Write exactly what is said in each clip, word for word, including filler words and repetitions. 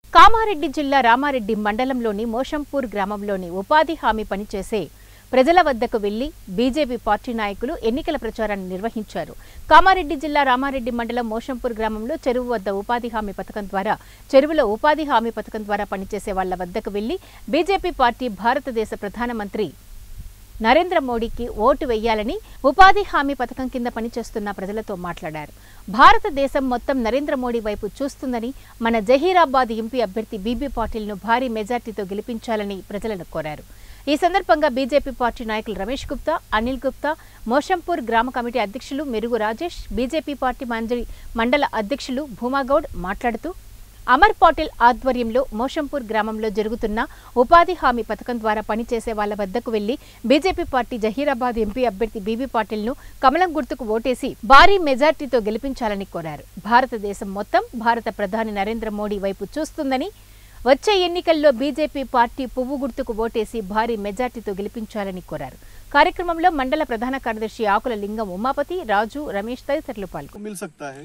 కామారెడ్డి జిల్లా రామారెడ్డి మండలంలోని మోషంపూర్ గ్రామంలోని ఉపాధి హామీ పనిచేసే ప్రజల వద్దకు వెళ్లి బీజేపీ పార్టీ నాయకులు ఎన్నికల ప్రచారాన్ని నిర్వహించారు. కామారెడ్డి జిల్లా రామారెడ్డి మండలం మోషంపూర్ గ్రామంలో చెరువు వద్ద ఉపాధి హామీ పథకం ద్వారా చెరువులో ఉపాధి హామీ పథకం ద్వారా పనిచేసే వాళ్ల వద్దకు వెళ్లి బీజేపీ పార్టీ భారతదేశ ప్రధానమంత్రి నరేంద్ర మోడీకి ఓటు వేయాలని ఉపాధి హామీ పథకం కింద పనిచేస్తున్న ప్రజలతో మాట్లాడారు. భారతదేశం మొత్తం నరేంద్ర మోడీ వైపు చూస్తుందని, మన జహీరాబాద్ ఎంపీ అభ్యర్థి బీబీ పాటిల్ను భారీ మెజార్టీతో గెలిపించాలని ప్రజలను కోరారు. ఈ సందర్భంగా బీజేపీ పార్టీ నాయకులు రమేష్ గుప్తా, అనిల్ గుప్తా, మోషంపూర్ గ్రామ కమిటీ అధ్యక్షులు మెరుగు రాజేష్, బీజేపీ పార్టీ మండల అధ్యక్షులు భూమాగౌడ్ మాట్లాడుతూ అమర్ పాటిల్ ఆధ్వర్యంలో మోషంపూర్ గ్రామంలో జరుగుతున్న ఉపాధి హామీ పథకం ద్వారా పనిచేసే వాళ్ల వద్దకు వెళ్లి బీజేపీ పార్టీ జహీరాబాద్ ఎంపీ అభ్యర్థి బీబీ పాటిల్ను కమలం గుర్తుకు ఓటేసి భారీ మెజార్టీతో గెలిపించాలని కోరారు. భారతదేశం మొత్తం భారత ప్రధాని నరేంద్ర మోడీ వైపు చూస్తుందని, వచ్చే ఎన్నికల్లో బీజేపీ పార్టీ పువ్వు గుర్తుకు ఓటేసి భారీ మెజార్టీతో గెలిపించాలని కోరారు. కార్యక్రమంలో మండల ప్రధాన కార్యదర్శి ఆకుల లింగం ఉమాపతి, రాజు, రమేష్ తదితరులు పాల్గొన్నారు.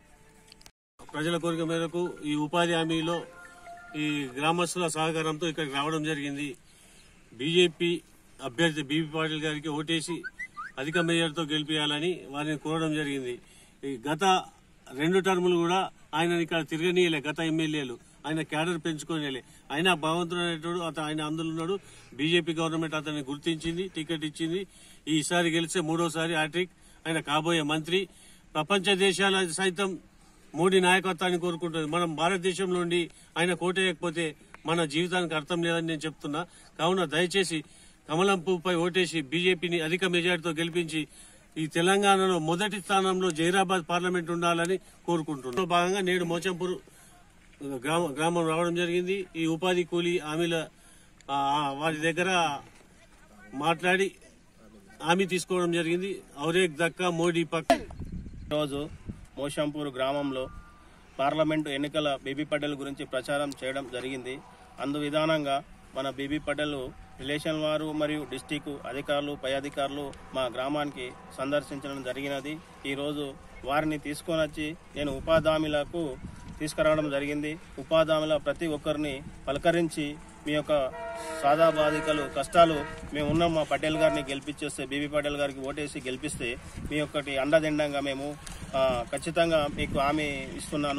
ప్రజల కోరిక మేరకు ఈ ఉపాధి హామీలో ఈ గ్రామస్తుల సహకారంతో ఇక్కడికి రావడం జరిగింది. బీజేపీ అభ్యర్థి బీబీ పాటిల్ గారికి ఓటేసి అధిక మేయర్తో గెలిపించాలని వారిని కోరడం జరిగింది. ఈ గత రెండు టర్ములు కూడా ఆయన ఇక్కడ తిరగనీయలే. గత ఎమ్మెల్యేలు ఆయన క్యాడర్ పెంచుకోనియలే. అయినా భగవంతుడు అనేటోడు ఆయన అందులో ఉన్నాడు. బీజేపీ గవర్నమెంట్ అతన్ని గుర్తించింది, టికెట్ ఇచ్చింది. ఈసారి గెలిస్తే మూడోసారి హ్యాట్రిక్. ఆయన కాబోయే మంత్రి. ప్రపంచ దేశాల సైతం మోడీ నాయకత్వాన్ని కోరుకుంటుంది. మనం భారతదేశంలో ఉండి ఆయన కోటేయకపోతే మన జీవితానికి అర్థం లేదని నేను చెప్తున్నా. కావున దయచేసి కమలం పువ్వుపై ఓటేసి బీజేపీని అధిక మెజార్టీతో గెలిపించి ఈ తెలంగాణలో మొదటి స్థానంలో జహీరాబాద్ పార్లమెంట్ ఉండాలని కోరుకుంటున్నాం. భాగంగా నేడు మోచంపూర్ గ్రామం రావడం జరిగింది. ఈ ఉపాధి కూలీ హామీల వారి దగ్గర మాట్లాడి హామీ తీసుకోవడం జరిగింది. ఔరేక్ దక్కా మోడీ పక్క. రోజు మోషంపూర్ గ్రామంలో పార్లమెంటు ఎన్నికల బీబీ పటేల్ గురించి ప్రచారం చేయడం జరిగింది. అందు విధానంగా మన బీబీ పటేల్ రిలేషన్ వారు మరియు డిస్టిక్ అధికారులు, పై అధికారులు మా గ్రామానికి సందర్శించడం జరిగినది. ఈరోజు వారిని తీసుకొని వచ్చి నేను ఉపాధి హామీలకు తీసుకురావడం జరిగింది. ఉపాధి హామీల ప్రతి ఒక్కరిని పలకరించి మీ యొక్క సాదా బాధికలు కష్టాలు మేము ఉన్నాం, మా పటేల్ గారిని గెలిపించేస్తే, బీబీ పటేల్ గారికి ఓటేసి గెలిపిస్తే మీ ఒక్కటి అండదండంగా మేము ఖచ్చితంగా మీకు హామీ ఇస్తున్నాను.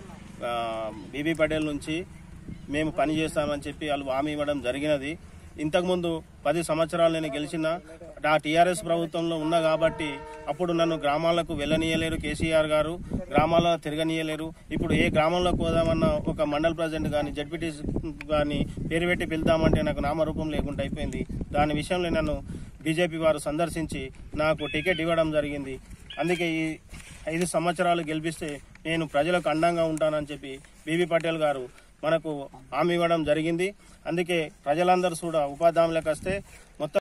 బీబీ పటేల్ నుంచి మేము పని చేస్తామని చెప్పి వాళ్ళు హామీ ఇవ్వడం జరిగినది. ఇంతకుముందు పది సంవత్సరాలు నేను గెలిచిన ఆ టీఆర్ఎస్ ప్రభుత్వంలో ఉన్నా కాబట్టి అప్పుడు నన్ను గ్రామాలకు వెళ్ళనీయలేరు కేసీఆర్ గారు, గ్రామాల్లో తిరగనీయలేరు. ఇప్పుడు ఏ గ్రామంలోకి పోదామన్నా ఒక మండల్ ప్రెసిడెంట్ కానీ జడ్పీటీ కానీ పేరు పెట్టి పిలుద్దామంటే నాకు నామరూపం లేకుండా అయిపోయింది. దాని విషయంలో నన్ను బీజేపీ వారు సందర్శించి నాకు టికెట్ ఇవ్వడం జరిగింది. అందుకే ఈ ఐదు సంవత్సరాలు గెలిపిస్తే నేను ప్రజలకు అండంగా ఉంటానని చెప్పి బీబీ పటేల్ గారు మనకు హామీ ఇవ్వడం జరిగింది. అందుకే ప్రజలందరూ కూడా ఉపాధి హామీలకు వస్తే మొత్తం